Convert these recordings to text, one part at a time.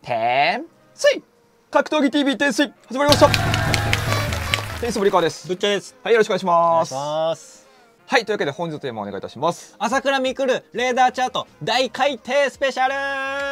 天水格闘技 TV 天水始まりました。テニス森川です。 ぶっちゃです。 はい、よろしくお願いします。はい、というわけで本日のテーマをお願いいたします。 朝倉未来レーダーチャート大改訂スペシャル。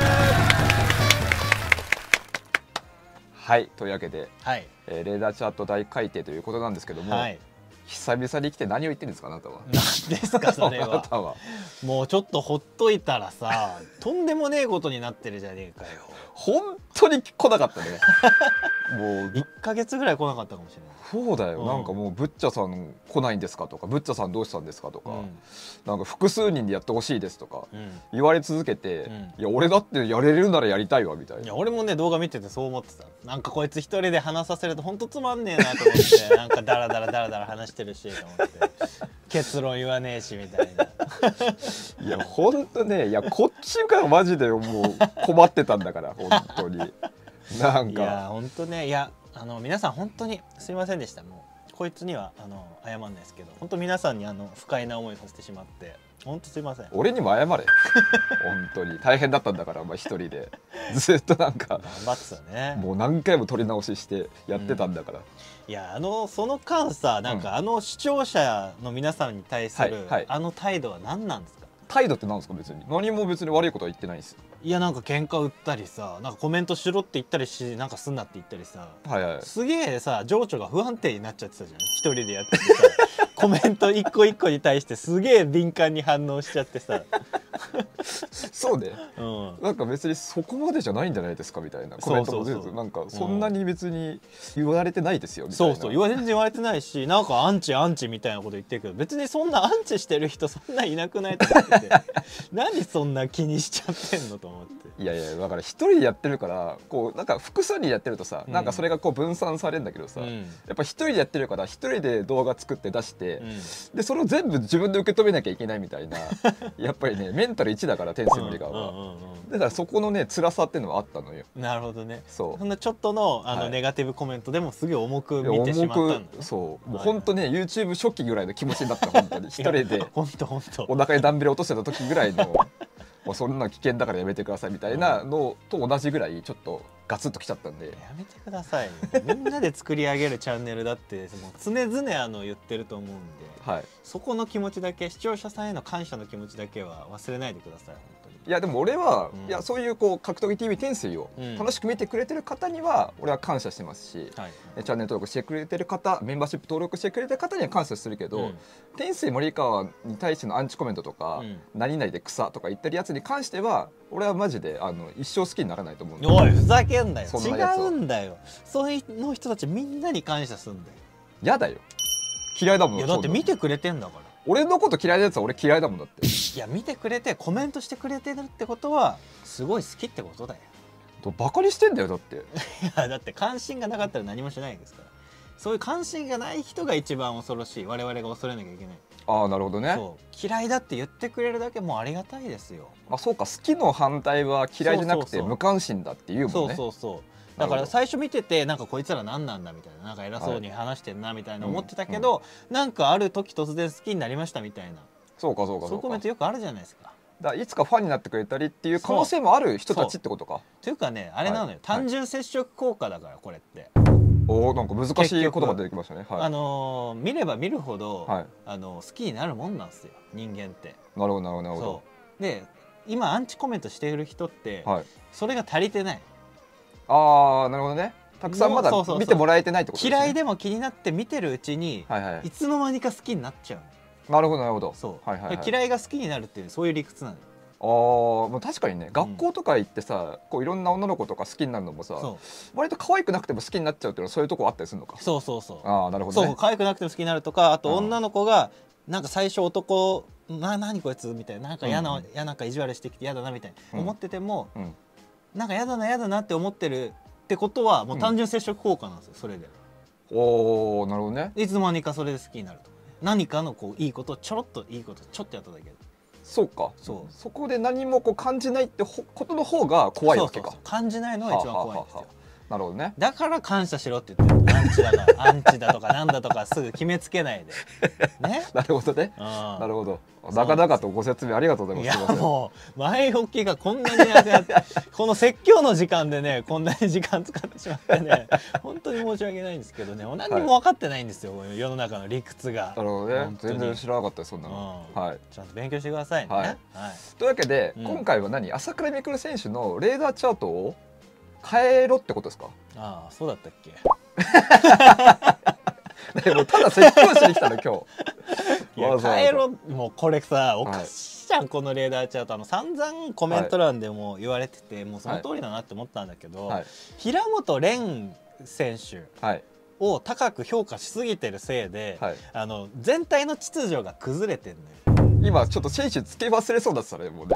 はい、というわけで、 はい、 レーダーチャート大改訂ということなんですけども、はい、久々に来て何を言ってるんですか、あなたは。 何ですかそれは。あなたはもうちょっとほっといたらさとんでもねえことになってるじゃねえかよ。 本当に来なかったね。もう 1ヶ月ぐらい来なかったかもしれない。 そうだよ、なんかもうブッチャさん来ないんですかとか、ブッチャさんどうしたんですかとか、なんか複数人でやってほしいですとか言われ続けて、いや俺だってやれるならやりたいわみたいな。 いや俺もね動画見ててそう思ってた。なんかこいつ一人で話させるとほんとつまんねえなと思ってなんかダラダラ話してるしと思って結論言わねえしみたいな。 いやほんとね、いやこっちがマジでもう困ってたんだから本当に。なんかいや本当ね、いや皆さん本当にすいませんでした。もうこいつには謝んないですけど、本当皆さんに不快な思いさせてしまって本当すいません。 俺にも謝れ。本当に大変だったんだから、お前一人でずっとなんか頑張ってたね。 もう何回も撮り直ししてやってたんだから、 いやその間さ、なんか視聴者の皆さんに対する態度は何なんですか。 態度って何ですか。別に何も別に悪いことは言ってないです。 いやなんか喧嘩売ったりさ、なんかコメントしろって言ったりし、なんかすんなって言ったりさ、すげえさ情緒が不安定になっちゃってたじゃん。一人でやっててさコメント一個一個に対してすげえ敏感に反応しちゃってさそうね、なんか別にそこまでじゃないんじゃないですかみたいなコメントも出て、なんかそんなに別に言われてないですよみたいな。 そう全然言われてないし、なんかアンチみたいなこと言ってるけど、別にそんなアンチしてる人そんないなくないと思ってて何そんな気にしちゃってんのと思って。 いやいやだから一人でやってるからこうなんか複数人やってるとさ、なんかそれがこう分散されるんだけどさ、やっぱ一人でやってるから一人で動画作って出して、でそれを全部自分で受け止めなきゃいけないみたいなやっぱりねメンタル1だから天水森川は。だからそこのね辛さっていうのはあったのよ。 なるほどね。 そんなちょっとのネガティブコメントでもすげえ重く見てしまったんだ。 そうもう本当ね YouTube 初期ぐらいの気持ちになった本当に一人で本当お腹にダンベル落としてた時ぐらいのもうそんな危険だからやめてくださいみたいなのと同じぐらいちょっとガツッときちゃったんで、 やめてください。みんなで作り上げるチャンネルだってもう常々言ってると思うんで、そこの気持ちだけ、視聴者さんへの感謝の気持ちだけは忘れないでください。本当に。 いやでも俺は、いやそういうこう格闘技 TV 天水を楽しく見てくれてる方には俺は感謝してますし、チャンネル登録してくれてる方、メンバーシップ登録してくれてる方には感謝するけど、天水森川に対してのアンチコメントとか、何々で草とか言ってるやつに関しては俺はマジで一生好きにならないと思うんだよ。 おいふざけんなよ。違うんだよ。そういう人たちみんなに感謝すんだよ。 やだよ、嫌いだもん。 いやだって見てくれてんだから。 俺のこと嫌いなやつは俺嫌いだもんだって。 いや見てくれてコメントしてくれてるってことはすごい好きってことだよ。 バカにしてんだよだって。いやだって関心がなかったら何もしないですから。そういう関心がない人が一番恐ろしい。我々が恐れなきゃいけない。 ああなるほどね。 嫌いだって言ってくれるだけもうありがたいですよ。 あそうか、好きの反対は嫌いじゃなくて無関心だっていうもんね。だから最初見ててなんかこいつら何なんだみたいな、なんか偉そうに話してんなみたいな思ってたけど、なんかある時突然好きになりましたみたいな。そういうコメントよくあるじゃないですか。 だからいつかファンになってくれたりっていう可能性もある人たちってことか。 というかね、あれなのよ、単純接触効果だからこれって。 おおなんか難しい言葉出てきましたね。 見れば見るほど好きになるもんなんですよ人間って。 なるほどなるほど。 で今アンチコメントしている人ってそれが足りてない。 ああなるほどね。たくさんまだ見てもらえてないってことですね。 嫌いでも気になって見てるうちにいつの間にか好きになっちゃう。 なるほどなるほど。 嫌いが好きになるっていうそういう理屈なのよ。 もう確かにね、学校とか行ってさ、こういろんな女の子とか好きになるのもさ、割と可愛くなくても好きになっちゃうっていうのはそういうとこあったりするのか。ああなるほどね。 そう可愛くなくても好きになるとか、あと女の子がなんか最初男何こいつみたいな、なんかなんか意地悪してきて嫌だなみたいな思ってても、なんか嫌だなって思ってるってことはもう単純接触効果なんですよ。それでおおなるほどね。 いつの間にかそれで好きになるとかね、何かのこういいことちょろっといいことちょっとやっただけで。 そうか、そこで何もこう感じないってことの方が怖いわけか。 感じないのが一番怖いんですよ。 なるほどね。 だから感謝しろって言ってる。アンチだからアンチだとかなんだとかすぐ決めつけないでね。 なるほどね。なるほど。長々とご説明ありがとうございます。 いやもう前置きがこんなに長くなってこの説教の時間でねこんなに時間使ってしまってね本当に申し訳ないんですけどね、何にも分かってないんですよ、世の中の理屈が。 なるほどね。全然知らなかったですそんなの。はい。 ちゃんと勉強してくださいね。はい。 というわけで今回は朝倉未来選手のレーダーチャートを変えろってことですか？ ああそうだったっけ。 でもただ説教しに来たの今日。 変えろもうこれさおかしいじゃん、このレーダーチャート。散々コメント欄でも言われてて、もうその通りだなって思ったんだけど、平本蓮選手を高く評価しすぎてるせいで、全体の秩序が崩れてんのよ。 今ちょっと選手つけ忘れそうだったねもうね。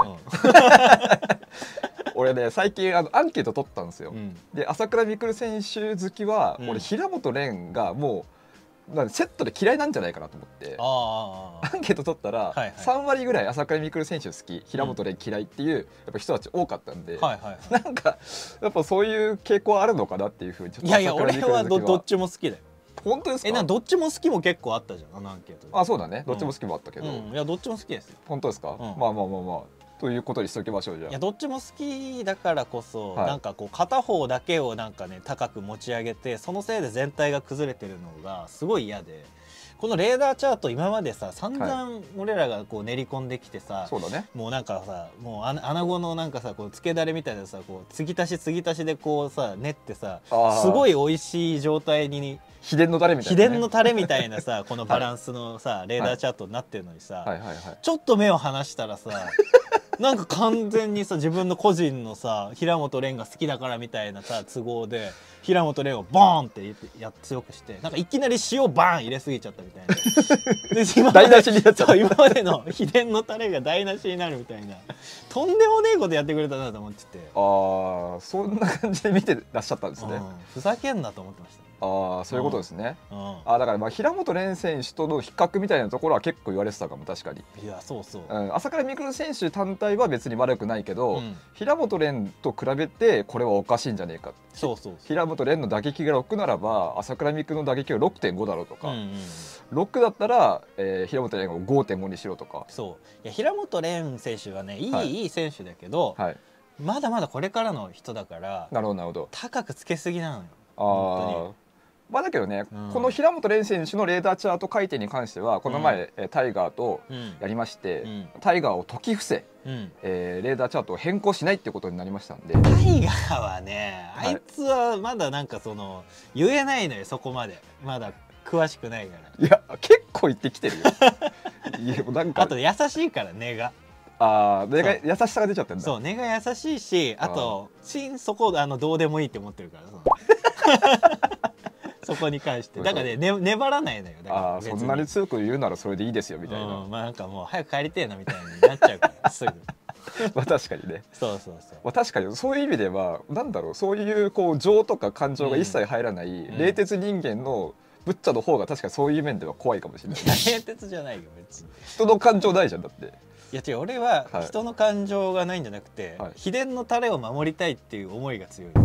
俺ね最近アンケート取ったんですよ。で朝倉未来選手好きは俺平本蓮がもうセットで嫌いなんじゃないかなと思ってアンケート取ったら3割ぐらい朝倉未来選手好き、平本蓮嫌いっていうやっぱ人たち多かったんで、なんかやっぱそういう傾向あるのかなっていうふうにちょっと。 いやいや俺はどっちも好きだよ。 本当ですか？ どっちも好きも結構あったじゃんアンケートで。 あそうだね、どっちも好きもあったけど。 いやどっちも好きですよ。 本当ですか？まあまあまあまあということにしておきましょう。じゃあいやどっちも好きだからこそ、なんかこう片方だけをなんかね高く持ち上げてそのせいで全体が崩れてるのがすごい嫌で、このレーダーチャート今までさ散々俺らがこう練り込んできてさ、 そうだね、 もうなんかさもう穴子のなんかさこうつけだれみたいなさこう継ぎ足しでこうさ練ってさすごい美味しい状態に秘伝のタレみたいな、 秘伝のタレみたいなさこのバランスのさレーダーチャートになってるのにさ、ちょっと目を離したらさなんか完全にさ自分の個人のさ平本蓮が好きだからみたいなさ都合で平本蓮をボーンって強くしてなんかいきなり塩バーン入れすぎちゃったみたいな。台無しになっちゃった。今までの秘伝のタレが台無しになるみたいなとんでもねえことやってくれたなと思ってて。 ああそんな感じで見てらっしゃったんですね。 ふざけんなと思ってました。 ああそういうことですね。だから平本蓮選手との比較みたいなところは結構言われてたかも確かに。 いやそうそう、 朝倉未来選手単体は別に悪くないけど、平本蓮と比べてこれはおかしいんじゃねえか。平本蓮の打撃が6ならば朝倉未来の打撃は 6.5 だろうとか、6だったら、平本蓮を 5.5 にしろとか。 そういや平本蓮選手はねいい選手だけど、まだまだこれからの人だから、 なるほどなるほど、 高くつけすぎなのよ。 本当に。まあだけどね、この平本蓮選手のレーダーチャート回転に関してはこの前、タイガーとやりまして、タイガーを解き伏せ、レーダーチャートを変更しないっていうことになりましたんで。タイガーはねあいつはまだなんかその言えないのよ、そこまでまだ詳しくないから。 いや結構言ってきてるよ。いやなんかあと優しいから根が。 根が優しさが出ちゃってるんだ。 そう根が優しいし、あとそこどうでもいいって思ってるからそこに関してだからね粘らないのよ。だからそんなに強く言うならそれでいいですよみたいな。 まあなんかもう早く帰りてえなみたいになっちゃうからすぐ。 まあ確かにね。 そうそうそう。 まあ確かにそういう意味ではなんだろう、そういうこう情とか感情が一切入らない冷徹人間のブッチャの方が確かにそういう面では怖いかもしれない。 冷徹じゃないよ別に。 人の感情ないじゃんだって。 いや違う、俺は人の感情がないんじゃなくて、秘伝のタレを守りたいっていう思いが強い。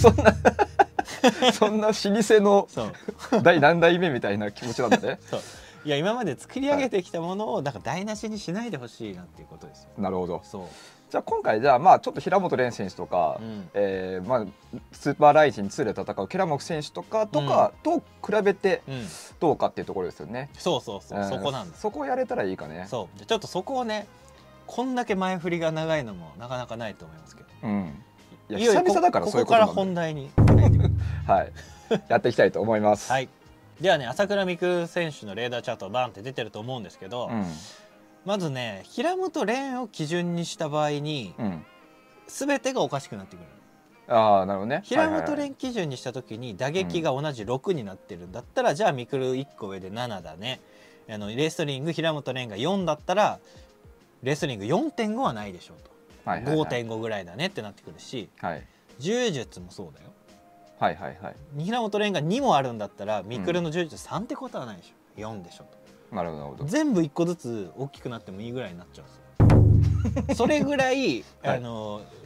そんな老舗の第何代目みたいな気持ちなんだね。 いや今まで作り上げてきたものをなんか台無しにしないでほしいなっていうことですよ。 なるほど。じゃあ今回まあちょっと平本蓮選手とか、まあスーパーライジン2で戦うケラモク選手とかと比べてどうかっていうところですよね。 そうそこなんです。 そこをやれたらいいかね。 ちょっとそこをね、こんだけ前振りが長いのもなかなかないと思いますけど。 いや久々だからそういうことなんで。 ここから本題にはいやっていきたいと思います。 ではね、朝倉未来選手のレーダーチャートバーンって出てると思うんですけど、まずね平本蓮を基準にした場合に全てがおかしくなってくる。 なるほどね。 平本蓮基準にした時に打撃が同じ6になってるんだったら、じゃあ未来1個上で7だね。レスリング平本蓮が4だったらレスリング 4.5 はないでしょうと。5.5 ぐらいだねってなってくるし、柔術もそうだよ。平本蓮が2もあるんだったら未来の柔術3ってことはないでしょ、4でしょと。 なるほど。 全部1個ずつ大きくなってもいいぐらいになっちゃうんですよ。それぐらい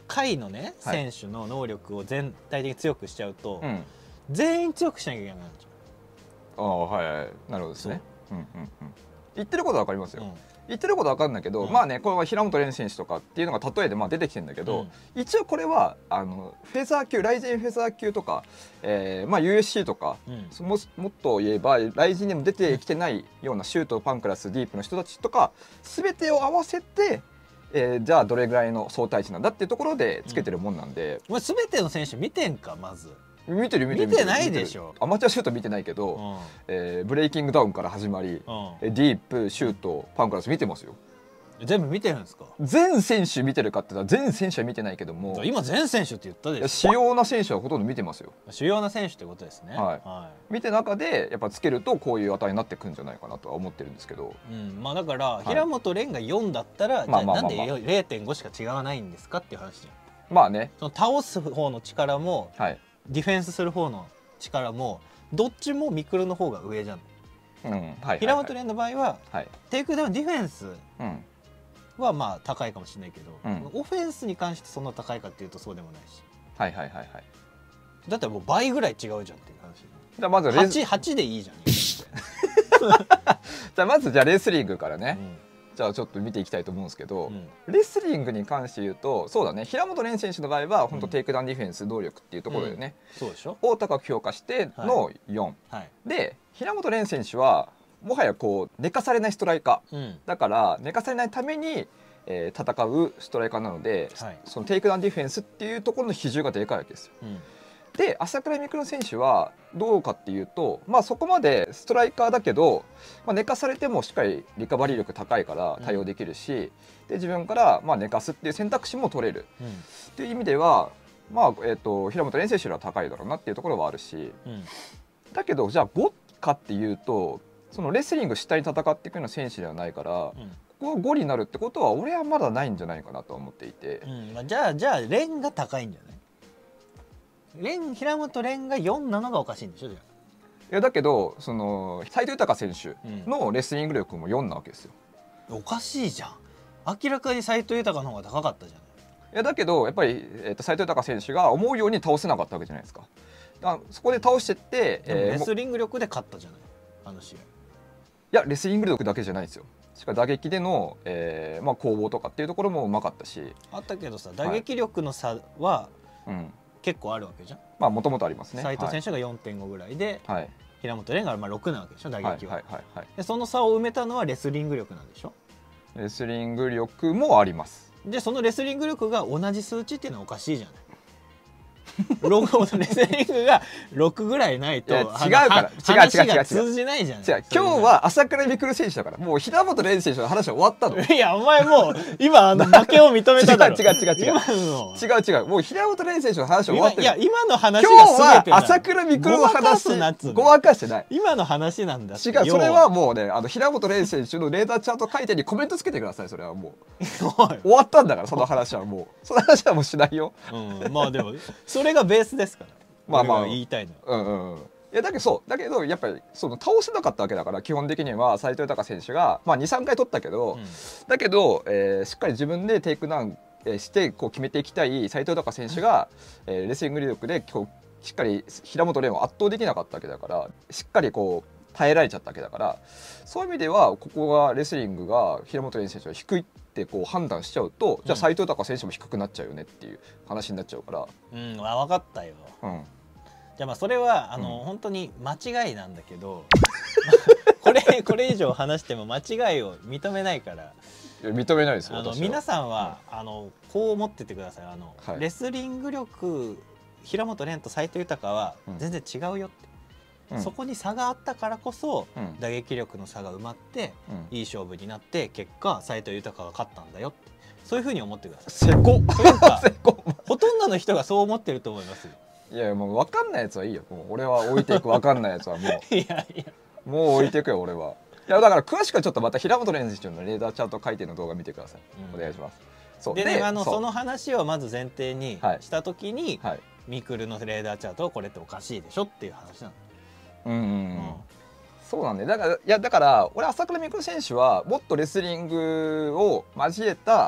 下位のね選手の能力を全体的に強くしちゃうと、 うん、 全員強くしなきゃいけないんじゃん。ああ、はいはい、なるほどですね。言ってることは分かりますよ。言ってることは分かるんだけど、まあね、これは平本蓮選手とかっていうのが例えでまあ出てきてるんだけど、一応これはフェザー級、ライジンフェザー級とか、まあ USC とか、もっと言えばライジンでも出てきてないようなシュート、パンクラス、ディープの人たちとか全てを合わせて、じゃあどれぐらいの相対値なんだっていうところでつけてるもんなんで、 お前全ての選手見てんかまず。 見てないでしょ。 アマチュアシュート見てないけど、ブレイキングダウンから始まり、ディープ、シュート、パンクラス見てますよ。 全部見てるんですか？ 全選手見てるかって言ったら全選手は見てないけども、 今全選手って言ったでしょ。主要な選手はほとんど見てますよ。 主要な選手ってことですね。 見て中でやっぱつけるとこういう値になってくるんじゃないかなとは思ってるんですけど、 まあだから平本蓮が4だったら、じゃあなんで 0.5 しか違わないんですかっていう話じゃん。まあね、その倒す方の力も、ディフェンスする方の力もどっちもミクルの方が上じゃん。平本蓮の場合は、テイクダウンディフェンスはまあ高いかもしれないけど、オフェンスに関してそんな高いかっていうとそうでもないし、だったらもう倍ぐらい違うじゃんっていう話。 じゃあまず 8でいいじゃん。 じゃあまずレスリングからね、じゃあちょっと見ていきたいと思うんですけど、レスリングに関して言うとそうだね、平本蓮選手の場合は本当テイクダウンディフェンス能力っていうところでね、を高く評価しての4、で平本蓮選手はもはやこう寝かされないストライカー、だから寝かされないために戦うストライカーなので、そのテイクダウンディフェンスっていうところの比重がでかいわけですよ。で朝倉未来選手はどうかっていうと、まあそこまでストライカーだけど、まあ、寝かされてもしっかりリカバリー力高いから対応できるし、で自分からまあ寝かすっていう選択肢も取れる、っていう意味では、まあ平本蓮選手よりは高いだろうなっていうところはあるし、だけどじゃあ5かっていうとそのレスリング主体に戦っていくような選手ではないから、ここが5になるってことは俺はまだないんじゃないかなと思っていて、 じゃあ蓮が高いんじゃない？平本蓮が4なのがおかしいんでしょ。いやだけどその斎藤裕選手のレスリング力も4なわけですよ。 おかしいじゃん。明らかに斎藤裕の方が高かったじゃない。 いやだけどやっぱり斎藤裕選手が思うように倒せなかったわけじゃないですか。そこで倒してって、 レスリング力で勝ったじゃないあの試合。いやレスリング力だけじゃないですよ。しかも打撃での、まあ、攻防とかっていうところもうまかったし、 あったけどさ、打撃力の差は、結構あるわけじゃん。 まあもともとありますね。 斉藤選手が 4.5 ぐらいで、平本蓮がまあ6なわけでしょ打撃は。でその差を埋めたのはレスリング力なんでしょ。 レスリング力もあります。 でそのレスリング力が同じ数値っていうのはおかしいじゃない。レスリングが6ぐらいないと違うから話が通じないじゃん。 今日は朝倉未来選手だからもう平本蓮選手の話は終わったの。 いやお前もう今負けを認めただろ。 違うもう平本蓮選手の話は終わってる。 いや今の話が全て今日は朝倉未来の話ごまかしてない。 今の話なんだ。 違う、それはもうね平本蓮選手のレーダーチャート書いてにコメントつけてください。それはもう終わったんだからその話はもうその話はもうしないよ。 まあでもそれがベースですから。まあまあ言いたいの。いやだけどやっぱりその倒せなかったわけだから基本的には斉藤裕選手がまあ 2,3 回取ったけど、だけど、しっかり自分でテイクダウンしてこう決めていきたい斉藤裕選手が、レスリング力でこうしっかり平本蓮を圧倒できなかったわけだからしっかりこう耐えられちゃったわけだから、そういう意味ではここがレスリングが平本蓮選手が低いってこう判断しちゃうと、じゃあ斉藤裕選手も低くなっちゃうよねっていう話になっちゃうから。 分かったよ。じゃあまあそれは本当に間違いなんだけどこれ以上話しても間違いを認めないから。 いや認めないですよ。 皆さんはこう思っててください。レスリング力平本蓮と斉藤裕は全然違うよって、そこに差があったからこそ打撃力の差が埋まっていい勝負になって結果斉藤裕が勝ったんだよって、そういうふうに思ってください。 せこほとんどの人がそう思ってると思いますよ。 いやもう分かんないやつはいいよ。もう俺は置いていく。分かんないやつはもういやもう置いていくよ俺は。いやだから詳しくはちょっとまた平本蓮選手のレーダーチャート書いての動画見てください。お願いします。 でね、その話をまず前提にした時に、ミクルのレーダーチャートはこれっておかしいでしょっていう話なの。 そうなんで、だから俺朝倉未来選手はもっとレスリングを交えた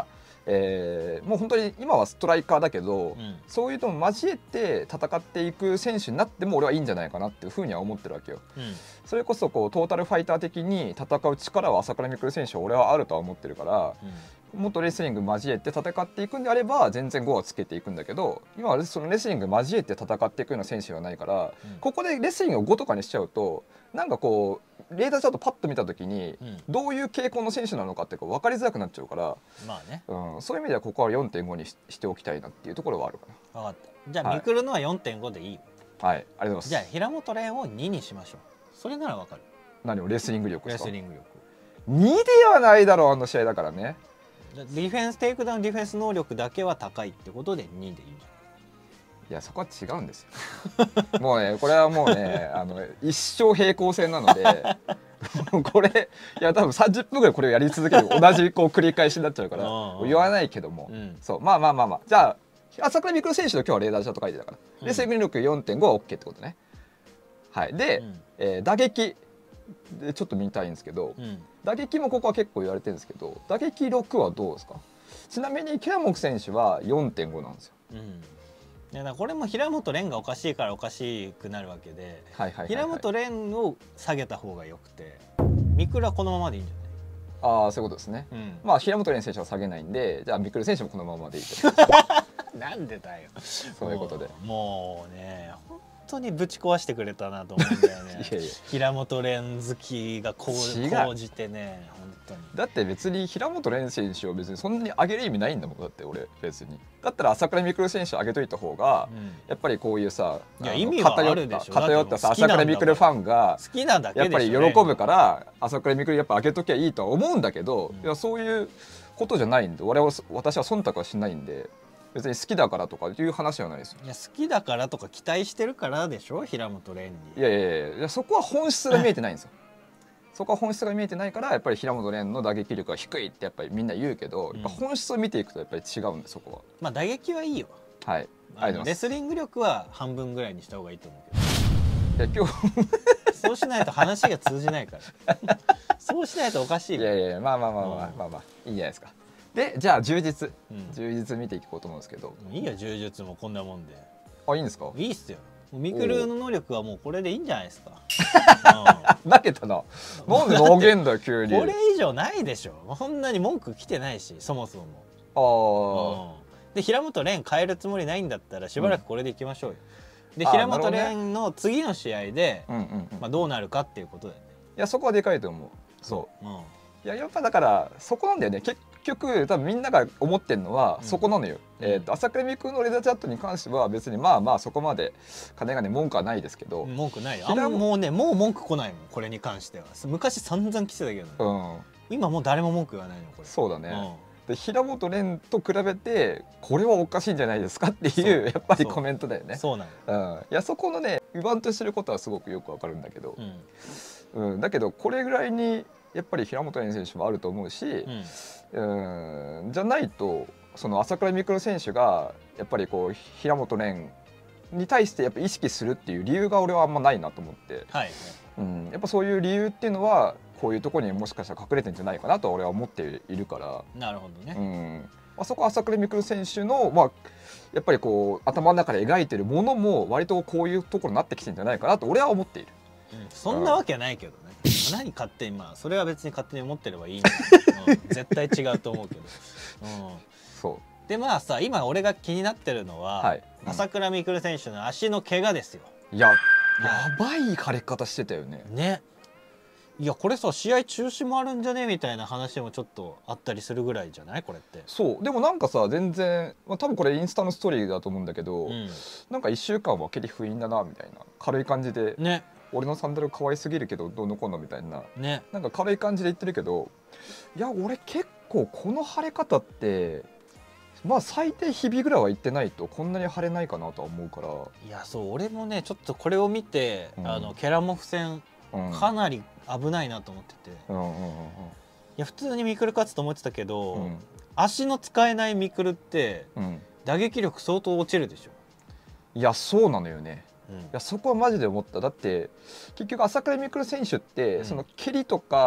もう本当に今はストライカーだけど、そういうのを交えて戦っていく選手になっても俺はいいんじゃないかなっていうふうには思ってるわけよ。それこそこうトータルファイター的に戦う力は朝倉未来選手は俺はあるとは思ってるから、もっとレスリング交えて戦っていくんであれば全然5はつけていくんだけど、今はそのレスリング交えて戦っていくような選手はないから、ここでレスリングを5とかにしちゃうとなんかこうレーダーチャートパッと見た時にどういう傾向の選手なのかって分かりづらくなっちゃうから、 まあね、 そういう意味ではここは 4.5 にしておきたいなっていうところはあるかな。 分かった。じゃあ、ミクルのは 4.5 でいい。 はい、ありがとうございます。 じゃあ平本蓮を2にしましょう。それなら分かる。 何をレスリング力ですか？ レスリング力 2ではないだろう、あの試合だからね。 ディフェンステイクダウンディフェンス能力だけは高いってことで2でいいんじゃない？ いや、そこは違うんですよ。もうね、これはもうね一生平行線なのでこれいや多分30分ぐらいこれをやり続ける同じこう繰り返しになっちゃうから言わないけども、そうまあじゃあ朝倉未来選手の今日はレーダーチャート書いてたから、レスリング力 4.5 は OK ってことね。はいで、打撃でちょっと見たいんですけど、打撃もここは結構言われてるんですけど、打撃6はどうですか？ちなみにケラモク選手は 4.5 なんですよ。 いやだこれも平本蓮がおかしいからおかしくなるわけで、平本蓮を下げた方がよくて、ミクルはこのままでいいんじゃない？ ああ、そういうことですね。まあ平本蓮選手は下げないんで、じゃあミクル選手もこのままでいいと。 なんでだよ。 そういうことで。 もうね、本当にぶち壊してくれたなと思うんだよね。平本蓮好きがこうじてね、本当に。 だって別に平本蓮選手を別にそんなに上げる意味ないんだもん。だって俺別に。だったら朝倉未来選手上げといた方が、やっぱりこういうさ、 意味はあるでしょ。 偏ったさ朝倉未来ファンが好きなだけやっぱり喜ぶから朝倉未来やっぱ上げときゃいいとは思うんだけど、いやそういうことじゃないんで、私は忖度はしないんで。別に好きだからとかいう話はないですよ。 いや好きだからとか期待してるからでしょ、平本蓮に。 いやそこは本質が見えてないんですよ。そこは本質が見えてないからやっぱり平本蓮の打撃力が低いってやっぱりみんな言うけど、やっぱ本質を見ていくとやっぱり違うんで、そこは。 まあ打撃はいいよ。 はい。 レスリング力は半分ぐらいにした方がいいと思うけど。 いや今日そうしないと話が通じないからそうしないとおかしい。 いやまあいいじゃないですか。でじゃあ充実見ていこうと思うんですけど。 いいよ充実もこんなもんで。 あ、いいんですか？ いいっすよ。ミクルの能力はもうこれでいいんじゃないですか。 投げたな。なんで投げんだよ急に。 これ以上ないでしょ。そんなに文句来てないし、そもそも。で平本蓮変えるつもりないんだったらしばらくこれでいきましょうよ。で平本蓮の次の試合でどうなるかっていうことだよね。 いやそこはでかいと思う。そう。いややっぱだからそこなんだよね。結局多分みんなが思ってるのはそこなのよ。朝倉未来のレーダーチャットに関しては別にまあそこまで金がね文句はないですけど。 文句ないよ。もうねもう文句来ないもんこれに関しては。昔散々来てたけど、今もう誰も文句言わないのこれ。 そうだね。で平本蓮と比べてこれはおかしいんじゃないですかっていうやっぱりコメントだよね。 そうなの。いやそこのね言わんとしてることはすごくよくわかるんだけど、だけどこれぐらいにやっぱり平本蓮選手もあると思うし、じゃないとその朝倉未来選手がやっぱりこう平本蓮に対してやっぱ意識するっていう理由が俺はあんまないなと思って、やっぱそういう理由っていうのはこういうところにもしかしたら隠れてるんじゃないかなと俺は思っているから。 なるほどね。 そこは朝倉未来選手のやっぱりこう頭の中で描いてるものも割とこういうところになってきてるんじゃないかなと俺は思っている。 そんなわけないけどね。何勝手にそれは別に勝手に思ってればいいの。絶対違うと思うけど。そうでさ今俺が気になってるのは朝倉未来選手の足の怪我ですよ。 やばい腫れ方してたよね。 ね。いやこれ試合中止もあるんじゃねみたいな話もちょっとあったりするぐらいじゃないこれって。 そうでもなんか全然多分これインスタのストーリーだと思うんだけど、なんか1週間は蹴り封印だなみたいな軽い感じで。ね。俺のサンダル可愛すぎるけどどうのこうのみたいな、なんか軽い感じで言ってるけど、いや俺結構この腫れ方って最低日々ぐらいは言ってないとこんなに腫れないかなとは思うから。 いやそう俺もねちょっとこれを見て、ケラモフ戦かなり危ないなと思ってて、いや普通にミクル勝つと思ってたけど、足の使えないミクルって、打撃力相当落ちるでしょ。 いやそうなのよね。いやそこはマジで思った。だって結局朝倉未来選手って、その蹴りとか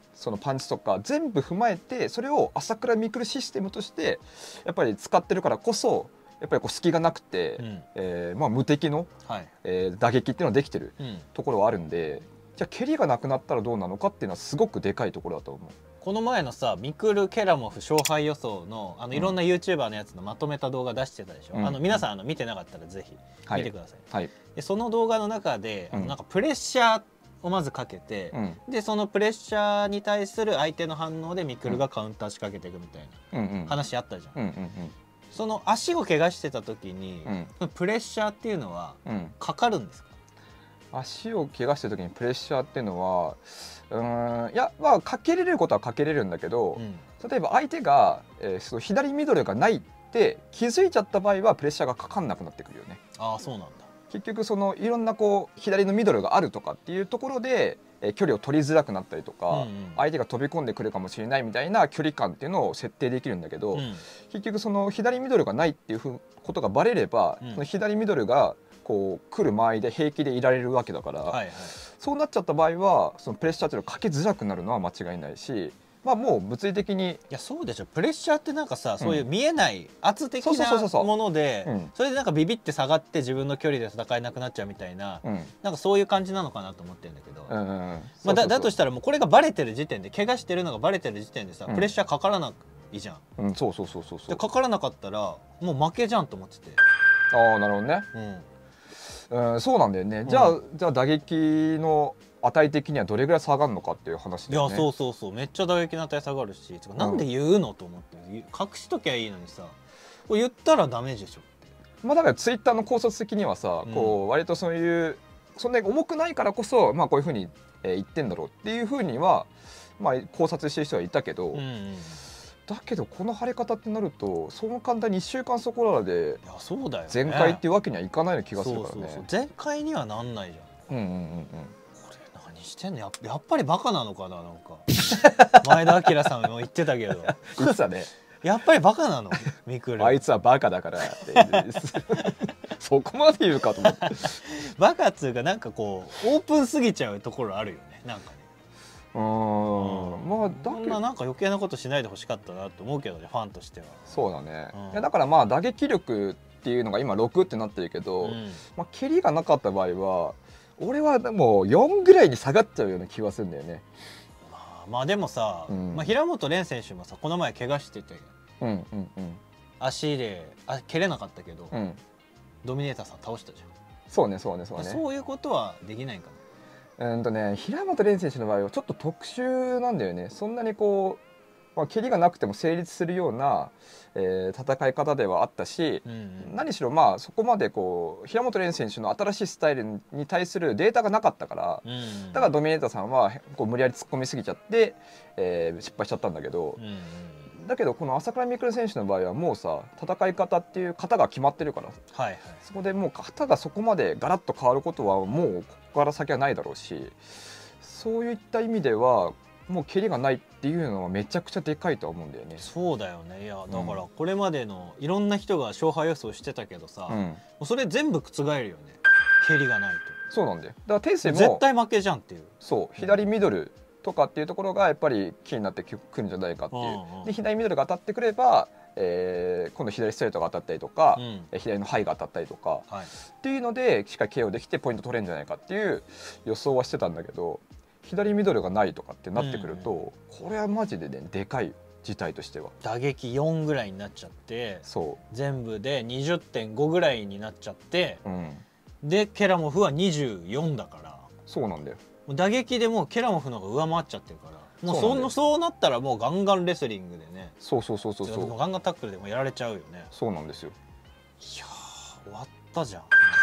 そのパンチとか全部踏まえて、それを朝倉未来システムとしてやっぱり使ってるからこそ、やっぱりこう隙がなくて、まあ無敵の、打撃っていうのができてるところはあるんで、じゃあ蹴りがなくなったらどうなのかっていうのはすごくでかいところだと思う。 この前のさミクル・ケラモフ勝敗予想のいろんな YouTuber のやつのまとめた動画出してたでしょ。皆さん見てなかったらぜひ見てください。でその動画の中でなんかプレッシャーをまずかけて、でそのプレッシャーに対する相手の反応でミクルがカウンター仕掛けていくみたいな話あったじゃん。その足を怪我してた時に、プレッシャーっていうのはかかるんですか？ 足を怪我してる時にプレッシャーっていうのは、いやまあかけれることはかけれるんだけど、例えば相手が、その左ミドルがないって気づいちゃった場合はプレッシャーがかかんなくなってくるよね。 ああそうなんだ。 結局そのいろんなこう左のミドルがあるとかっていうところで、距離を取りづらくなったりとか、相手が飛び込んでくるかもしれないみたいな距離感っていうのを設定できるんだけど、結局その左ミドルがないっていうことがバレれば、その左ミドルがこう来る間合いで平気でいられるわけだから、そうなっちゃった場合はそのプレッシャーっていうのをかけづらくなるのは間違いないし、まあもう物理的に。 いやそうでしょ。プレッシャーってなんかさ、そういう見えない圧的なもので、それでなんかビビって下がって自分の距離で戦えなくなっちゃうみたいな、なんかそういう感じなのかなと思ってるんだけど、だとしたらもうこれがバレてる時点で、怪我してるのがバレてる時点でさ、プレッシャーかからないじゃん。でかからなかったらもう負けじゃんと思ってて。 ああなるほどね。そうなんだよね。じゃあ打撃の値的にはどれぐらい下がるのかっていう話だよね。 いやそうめっちゃ打撃の値下がるし、なんで言うのと思って、隠しときゃいいのにさ、これ言ったらダメでしょって。 まあだからツイッターの考察的にはさ、こう割とそういうそんなに重くないからこそ、まあこういうふうに言ってんだろうっていうふうにはまあ考察してる人はいたけど。だけどこの腫れ方ってなると、その簡単に1週間そこらで全開っていうわけにはいかないような気がするからね。 全開にはなんないじゃん。これ何してんの。やっぱりバカなのかな。なんか前田明さんも言ってたけど言ってたね。 やっぱりバカなのミクル。 あいつはバカだからってそこまで言うかと思ってバカっつうか、なんかこうオープンすぎちゃうところあるよね。なんかね。 まあそんななんか余計なことしないでほしかったなと思うけどね、ファンとしては。 そうだね。いやだからまあ打撃力っていうのが今6ってなってるけど、まあ蹴りがなかった場合は俺はでも4ぐらいに下がっちゃうような気はするんだよね。 まあでもさ、平本蓮選手もさこの前怪我してて、足で蹴れなかったけど、ドミネーターさん倒したじゃん。そういうことはできないんかな。 平本蓮選手の場合はちょっと特殊なんだよね。そんなにこう、蹴りがなくても成立するような、戦い方ではあったし、何しろまあそこまでこう平本蓮選手の新しいスタイルに対するデータがなかったから、だからドミネーターさんはこう無理やり突っ込みすぎちゃって、失敗しちゃったんだけど、だけどこの朝倉未来選手の場合はもうさ、戦い方っていう型が決まってるから、そこでもう型がそこまでガラッと変わることはもうここから先はないだろうし、そういった意味ではもう蹴りがないっていうのはめちゃくちゃでかいとは思うんだよね。 そうだよね。いやだからこれまでのいろんな人が勝敗予想してたけどさ、もうそれ全部覆るよね。蹴りがないと。 そうなんだよ。だから天性も絶対負けじゃんっていう。 そう左ミドルとかっていうところがやっぱりキーになってくるんじゃないかっていう。で左ミドルが当たってくれば、今度左ストレートが当たったりとか、左のハイが当たったりとか、っていうのでしっかり KO できてポイント取れるんじゃないかっていう予想はしてたんだけど、左ミドルがないとかってなってくると、これはマジでねでかい事態としては。 打撃4ぐらいになっちゃって、全部で 20.5 ぐらいになっちゃって、でケラモフは24だから。 そうなんだよ。 打撃でもうケラモフの方が上回っちゃってるから、もうそうなったらもうガンガンレスリングでね、ガンガンタックルでもやられちゃうよね。 そうなんですよ。 いや終わったじゃん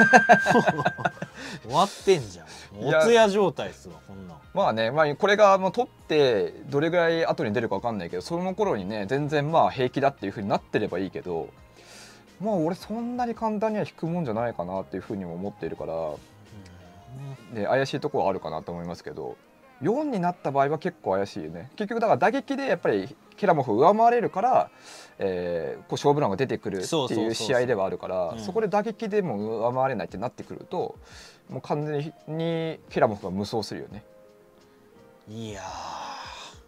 終わってんじゃん。お通夜状態っすわこんなん。 まあね、これが取ってどれぐらい後に出るか分かんないけど、その頃にね全然まあ平気だっていう風になってればいいけど、まあ俺そんなに簡単には引くもんじゃないかなっていう風にも思っているから、で怪しいところはあるかなと思いますけど、4になった場合は結構怪しいよね。結局だから打撃でやっぱりケラモフを上回れるから、こう勝負欄が出てくるっていう試合ではあるから、そこで打撃でも上回れないってなってくると、もう完全にケラモフが無双するよね。 いや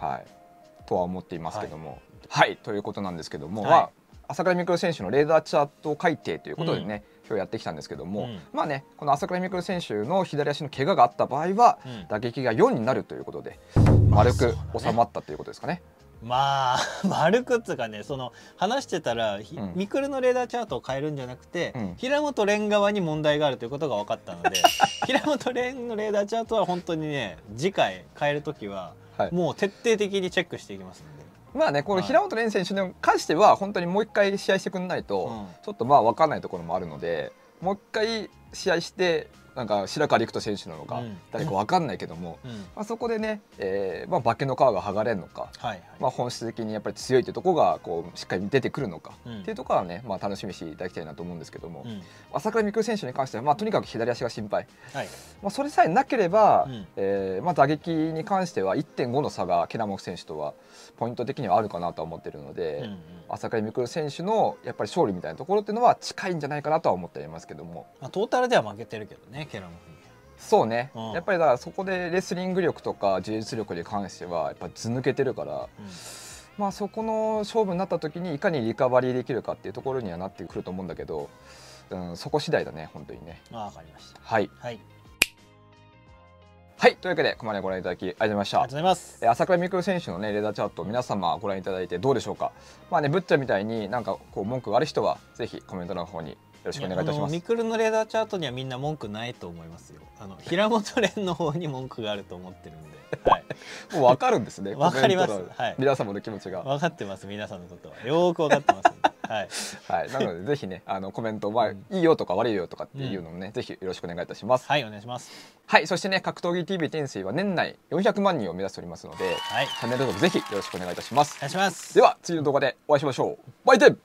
はい、とは思っていますけども、はい、ということなんですけども、朝倉未来選手のレーダーチャート改定ということでね、今日やってきたんですけども、まあね、この朝倉未来選手の左足の怪我があった場合は、打撃が4になるということで丸く収まったということですかね。 まあ丸くっつうかね、その話してたらミクルのレーダーチャートを変えるんじゃなくて、平本蓮側に問題があるということが分かったので平本蓮のレーダーチャートは本当にね、次回変える時はもう徹底的にチェックしていきますので。 まあね、この平本蓮選手に関しては本当にもう一回試合してくれないと、ちょっとまあ分かんないところもあるので、もう一回試合してなんか白川陸斗選手なのか誰か分かんないけども、まあそこでね、まあ化けの皮が剥がれるのか、まあ本質的にやっぱり強いというところがこうしっかり出てくるのかっていうところはね、まあ楽しみにしていただきたいなと思うんですけども、朝倉未来選手に関してはまあとにかく左足が心配、まあそれさえなければ、まあ打撃に関しては 1.5 の差がケラモフ選手とはポイント的にはあるかなと思っているので、朝倉未来選手のやっぱり勝利みたいなところっていうのは近いんじゃないかなとは思っていますけども、 まあトータルでは負けてるけどね、ケラモフに。 そうね、やっぱりだからそこでレスリング力とか柔術力に関してはやっぱ図抜けてるから、まあそこの勝負になった時にいかにリカバリーできるかっていうところにはなってくると思うんだけど、そこ次第だね本当にね。 わかりました。 はい、はい、というわけでここまでご覧いただきありがとうございました。 ありがとうございます。 朝倉未来選手のねレーダーチャート皆様ご覧いただいてどうでしょうか。まあね、ブッチャみたいになんかこう文句がある人はぜひコメントの方によろしくお願いいたします。 ミクルのレーダーチャートにはみんな文句ないと思いますよ。平本蓮の方に文句があると思ってるんで、はい、 もう分かるんですね。 分かります。はい、 皆様の気持ちが分かってます。皆さんのことはよく分かってますんで。はい、 はい、なのでぜひねコメントはいいよとか悪いよとかっていうのもね、ぜひよろしくお願いいたします。 はい、お願いします。 はい、そしてね格闘技 TV 天水は年内400万人を目指しておりますので、チャンネル登録ぜひよろしくお願いいたします。 お願いします。 では次の動画でお会いしましょう。バイデン。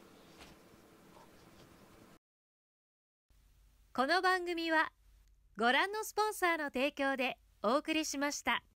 この番組はご覧のスポンサーの提供でお送りしました。